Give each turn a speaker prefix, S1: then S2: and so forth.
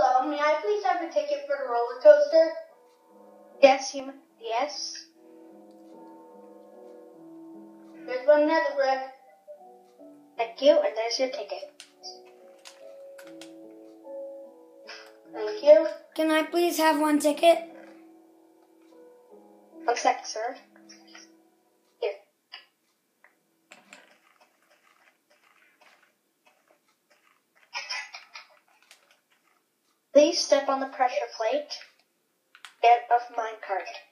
S1: Hello, may I please have a ticket for the roller coaster?
S2: Yes.
S1: There's one another brick.
S2: Thank you, and there's your ticket.
S1: Thank you.
S3: Can I please have one ticket?
S2: 1 sec, sir. Here. Please step on the pressure plate. Get off my cart.